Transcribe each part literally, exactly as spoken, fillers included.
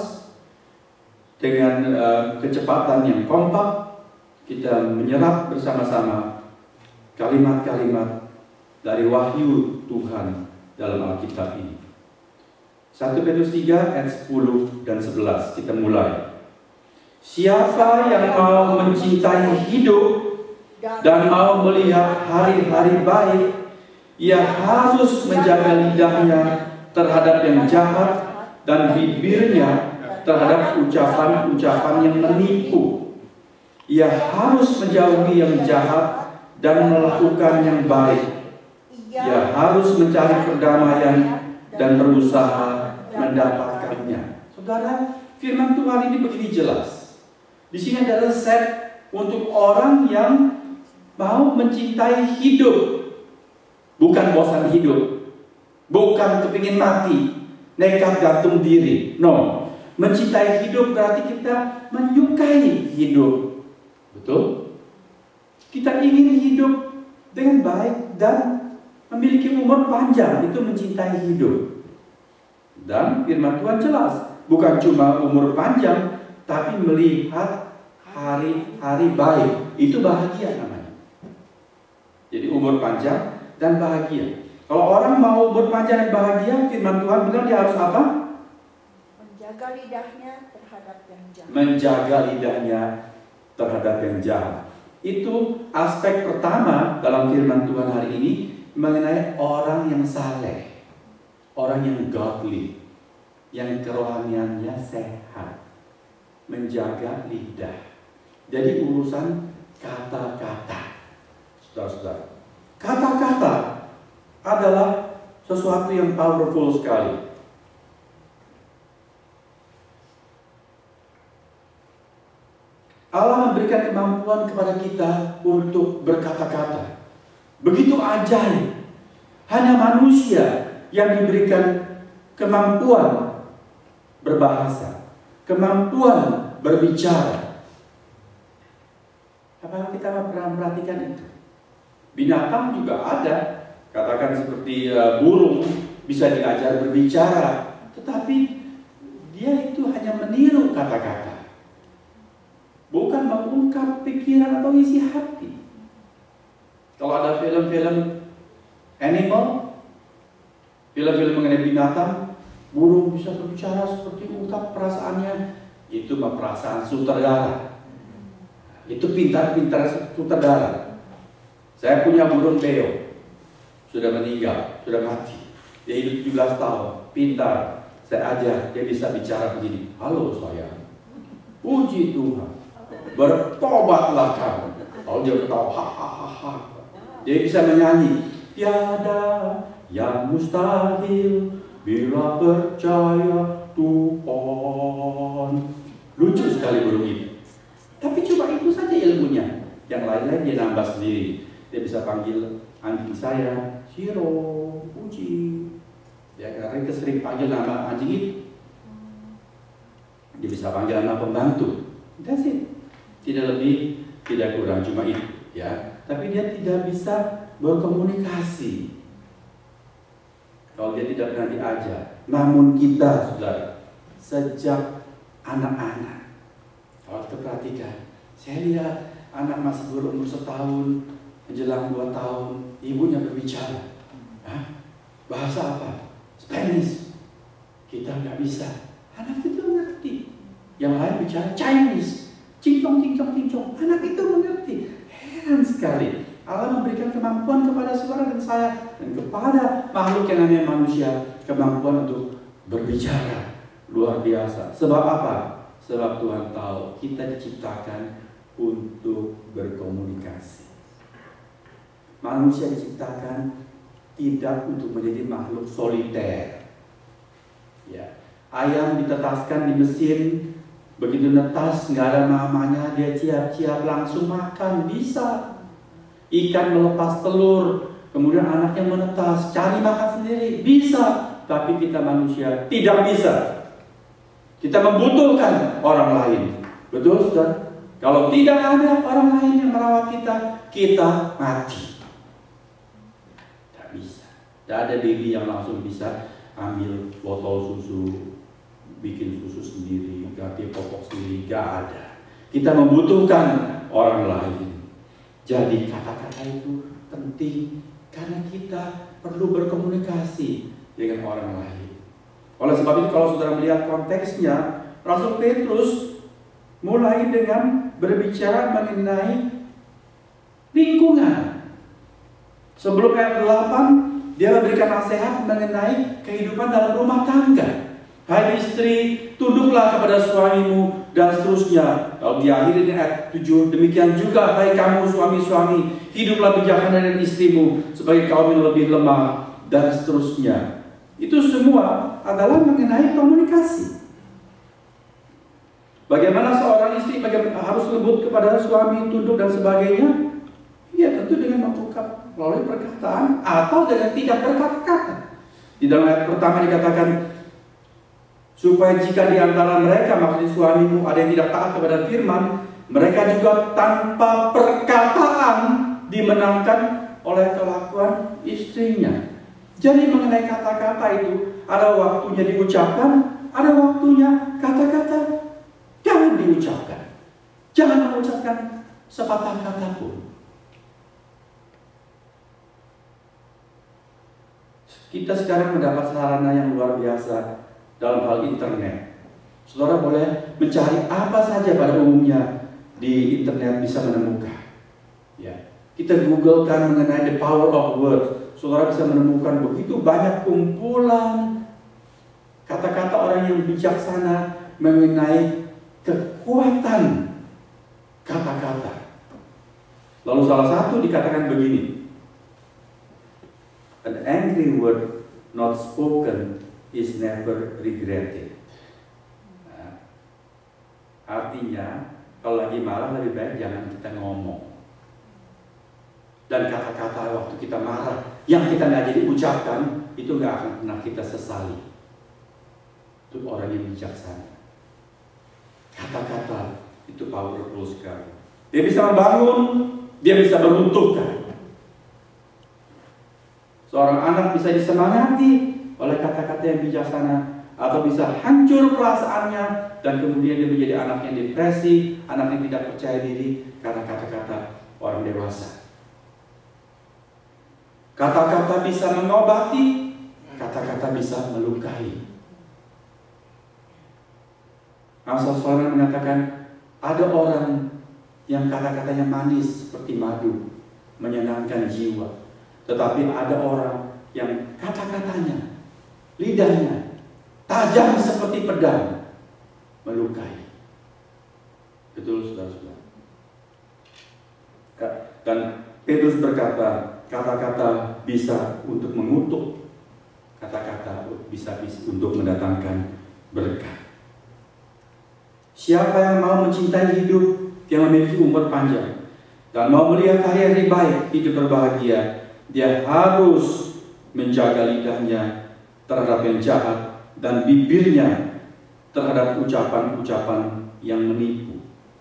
dengan uh, kecepatan yang kompak, kita menyerap bersama-sama kalimat-kalimat dari wahyu Tuhan dalam Alkitab ini. satu Petrus tiga ayat sepuluh dan sebelas, kita mulai. Siapa yang mau mencintai hidup dan mau melihat hari-hari baik, ia harus menjaga lidahnya terhadap yang jahat dan bibirnya terhadap ucapan-ucapan yang menipu. Ia harus menjauhi yang jahat dan melakukan yang baik. Ia harus mencari perdamaian dan berusaha mendapatkannya. Saudara, firman Tuhan ini begini jelas. Di sini ada resep untuk orang yang mau mencintai hidup, bukan bosan hidup, bukan kepingin mati, nekat gantung diri. No, mencintai hidup berarti kita menyukai hidup. Betul? Kita ingin hidup dengan baik dan memiliki umur panjang, itu mencintai hidup. Dan firman Tuhan jelas, bukan cuma umur panjang, tapi melihat hari-hari baik. Itu bahagia namanya. Jadi umur panjang dan bahagia. Kalau orang mau umur panjang dan bahagia, firman Tuhan bilang dia harus apa? Menjaga lidahnya terhadap yang jahat. Menjaga lidahnya terhadap yang jahat. Itu aspek pertama dalam firman Tuhan hari ini mengenai orang yang saleh, orang yang godly, yang kerohaniannya sehat, menjaga lidah. Jadi urusan kata-kata, saudara-saudara. Kata-kata adalah sesuatu yang powerful sekali. Allah memberikan kemampuan kepada kita untuk berkata-kata. Begitu ajaib. Hanya manusia yang diberikan kemampuan berbahasa, kemampuan berbicara. Apakah kita pernah memperhatikan itu? Binatang juga ada. Katakan seperti uh, burung bisa diajar berbicara, tetapi dia itu hanya meniru kata-kata, bukan mengungkap pikiran atau isi hati. Kalau ada film-film animal, film-film mengenai binatang, burung bisa berbicara seperti ungkap perasaannya. Itu mah perasaan sutradara. Itu pintar-pintar sutradara. Saya punya burung beo, sudah meninggal, sudah mati. Dia hidup tujuh belas tahun, pintar. Saya ajar, dia bisa bicara begini. Halo sayang, puji Tuhan, bertobatlah kamu. Kalau dia ketawa, ha ha ha ha. Dia bisa menyanyi. Tiada yang mustahil bila percaya Tuhan. Lucu sekali burung itu. Tapi cuma itu saja ilmunya. Yang lain-lain dia nambah sendiri. Dia bisa panggil anjing saya, Shiro, Puji. Ya, karena kita sering panggil nama anjing itu. Dia bisa panggil nama pembantu. That's it. Tidak lebih, tidak kurang, cuma itu. Ya. Tapi dia tidak bisa berkomunikasi kalau dia tidak pernah diajar. Namun kita, saudara, sejak anak-anak, kalau kita perhatikan, saya lihat anak masih berumur setahun, menjelang dua tahun, ibunya berbicara. Hah? Bahasa apa? Spanish. Kita nggak bisa. Anak itu mengerti. Yang lain bicara Chinese. Cincong, cincong, cincong. Anak itu mengerti. Heran sekali. Allah memberikan kemampuan kepada saudara dan saya dan kepada makhluk yang namanya manusia, kemampuan untuk berbicara luar biasa. Sebab apa? Sebab Tuhan tahu kita diciptakan untuk berkomunikasi. Manusia diciptakan tidak untuk menjadi makhluk soliter. Ya. Ayam ditetaskan di mesin, begitu netas nggak ada mamanya, dia ciap-ciap langsung makan, bisa. Ikan melepas telur, kemudian anaknya menetas, cari makan sendiri, bisa. Tapi kita manusia tidak bisa. Kita membutuhkan orang lain. Betul, saudara? Kalau tidak ada orang lain yang merawat kita, kita mati. Tidak bisa. Tidak ada baby yang langsung bisa ambil botol susu, bikin susu sendiri, ganti popok sendiri, gak ada. Kita membutuhkan orang lain. Jadi kata-kata itu penting karena kita perlu berkomunikasi dengan orang lain. Oleh sebab itu kalau saudara melihat konteksnya, Rasul Petrus mulai dengan berbicara mengenai lingkungan. Sebelum ayat delapan, dia memberikan nasihat mengenai kehidupan dalam rumah tangga. Hai istri, tunduklah kepada suamimu, dan seterusnya. Lalu diakhiri di ayat tujuh, demikian juga hai kamu suami-suami, hiduplah bijaksana dengan istrimu, sebagai kaum yang lebih lemah, dan seterusnya. Itu semua adalah mengenai komunikasi. Bagaimana seorang istri bagaimana harus lembut kepada suami, tunduk dan sebagainya? Ya tentu dengan mengungkap melalui perkataan atau dengan tidak berkata-kata. Di dalam ayat pertama dikatakan, supaya jika di antara mereka, maksudnya suamimu, ada yang tidak taat kepada firman, mereka juga tanpa perkataan dimenangkan oleh kelakuan istrinya. Jadi mengenai kata-kata itu, ada waktunya diucapkan, ada waktunya kata-kata jangan diucapkan. Jangan mengucapkan sepatah kata pun. Kita sekarang mendapat sarana yang luar biasa dalam hal internet. Saudara boleh mencari apa saja pada umumnya di internet bisa menemukan. Ya, kita googlekan mengenai the power of words. Saudara bisa menemukan begitu banyak kumpulan kata-kata orang yang bijaksana mengenai kekuatan kata-kata. Lalu salah satu dikatakan begini, an angry word not spoken is never regretted. Nah, artinya kalau lagi marah lebih baik jangan kita ngomong. Dan kata-kata waktu kita marah yang kita nggak jadi ucapkan itu nggak akan pernah kita sesali. Itu orang yang bijaksana. Kata-kata itu powerful sekali. Dia bisa membangun, dia bisa meruntuhkan. Seorang anak bisa disemangati oleh kata-kata yang bijaksana, atau bisa hancur perasaannya dan kemudian dia menjadi anak yang depresi, anak yang tidak percaya diri karena kata-kata orang dewasa. Kata-kata bisa mengobati, kata-kata bisa melukai. Amsal Solomon mengatakan, ada orang yang kata-katanya manis seperti madu, menyenangkan jiwa. Tetapi ada orang yang kata-katanya, lidahnya tajam seperti pedang, melukai. Betul, saudara-saudara. Dan Petrus berkata, kata-kata bisa untuk mengutuk, kata-kata bisa, bisa untuk mendatangkan berkat. Siapa yang mau mencintai hidup yang memiliki umur panjang dan mau melihat hari-hari baik, hidup berbahagia, dia harus menjaga lidahnya terhadap yang jahat dan bibirnya terhadap ucapan-ucapan yang menipu.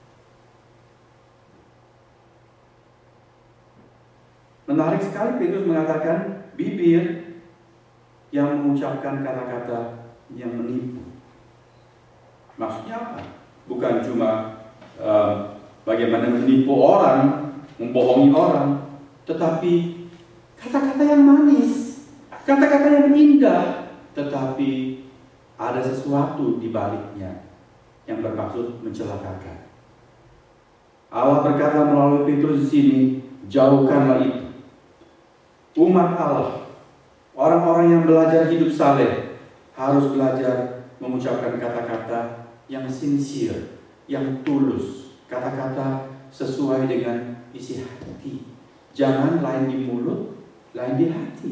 Menarik sekali Petrus mengatakan bibir yang mengucapkan kata-kata yang menipu. Maksudnya apa? Bukan cuma uh, bagaimana menipu orang, membohongi orang, tetapi kata-kata yang manis, kata-kata yang indah, tetapi ada sesuatu di baliknya yang bermaksud mencelakakan. Allah berkata melalui Petrus di sini, jauhkanlah itu. Umat Allah, orang-orang yang belajar hidup saleh, harus belajar mengucapkan kata-kata yang sincere, yang tulus, kata-kata sesuai dengan isi hati. Jangan lain di mulut, lain di hati.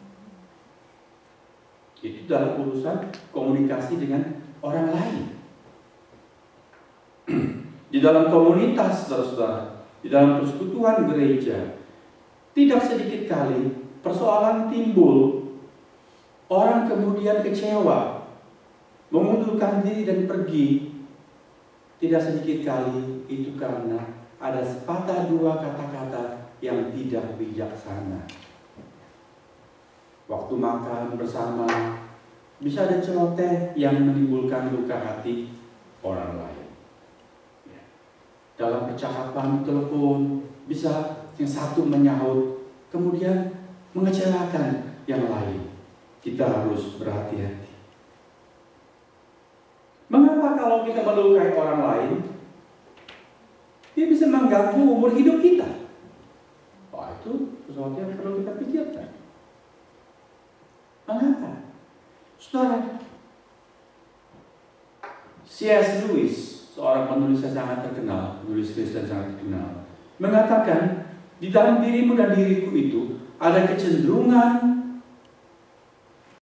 Itu dalam urusan komunikasi dengan orang lain. Di dalam komunitas, saudara-saudara, di dalam persekutuan gereja, tidak sedikit kali persoalan timbul, orang kemudian kecewa, mengundurkan diri dan pergi. Tidak sedikit kali itu karena ada sepatah dua kata-kata yang tidak bijaksana. Waktu makan bersama, Bisa ada celoteh yang menimbulkan luka hati orang lain. Ya. Dalam percakapan telepon, bisa yang satu menyahut, kemudian mengecewakan yang lain. Kita harus berhati-hati. Mengapa kalau kita melukai orang lain, dia bisa mengganggu umur hidup kita? Wah, itu sesuatu yang perlu kita pikirkan. Mengapa? Saudara, C S Lewis, seorang penulis yang sangat terkenal, penulis Kristen sangat terkenal, mengatakan, di dalam dirimu dan diriku itu ada kecenderungan